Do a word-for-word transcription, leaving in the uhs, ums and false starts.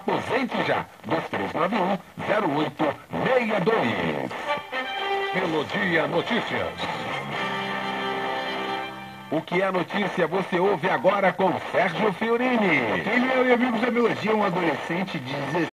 Aposente já. dois três nove um, zero oito seis dois. Melodia Notícias. O que é notícia você ouve agora com Sérgio Fiorini. Ele, eu e amigos da Melodia, um adolescente de